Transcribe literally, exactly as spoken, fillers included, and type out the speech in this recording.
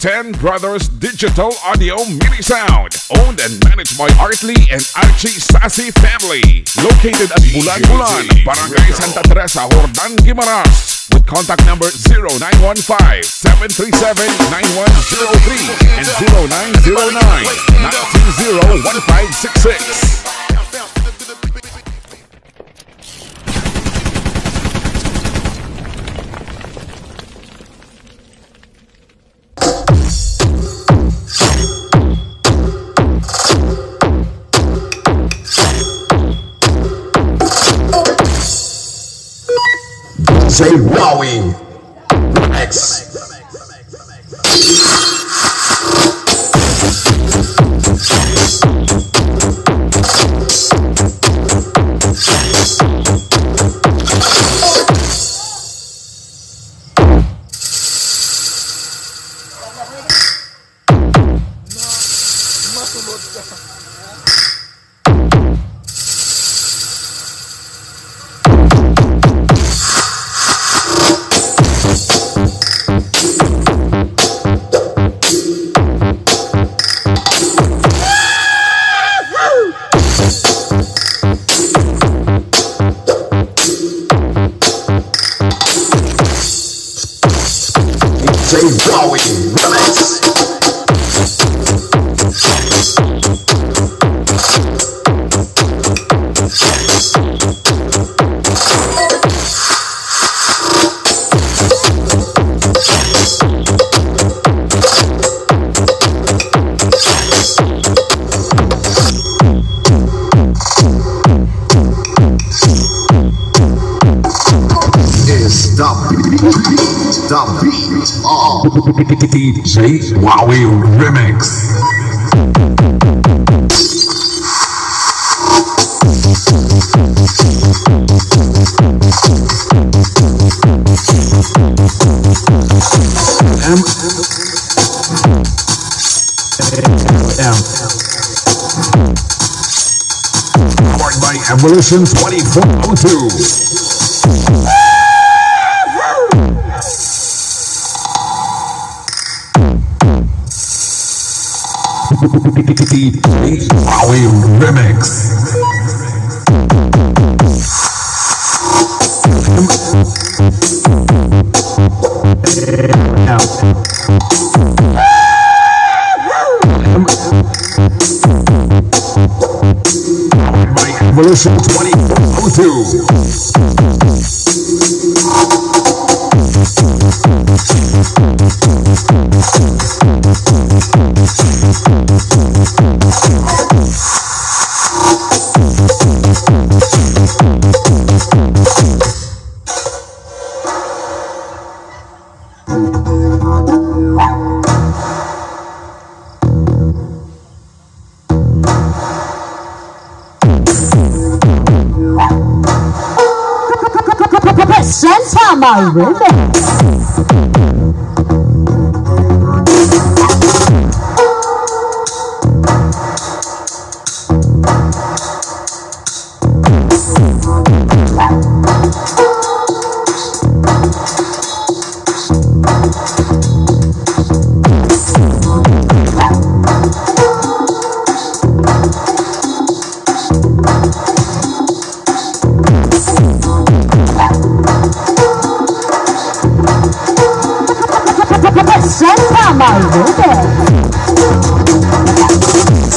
ten Brothers Digital Audio Mini Sound, owned and managed by Artley and Archie Sassy family. Located at Bulan-Bulan, Barangay Santa Teresa, Hordan, Guimaras. With contact number zero nine one five, seven three seven, nine one zero three and zero nine zero nine, nine two zero, one five six six. Say Wowie X. Say Wowie Remix. Is the beat, the beat of D J Wowie Remix. M M powered by Evolution twenty-four oh two. D J Wowie Remix. Evolution twenty-four oh two. Presenta my remix. Presenta my remix.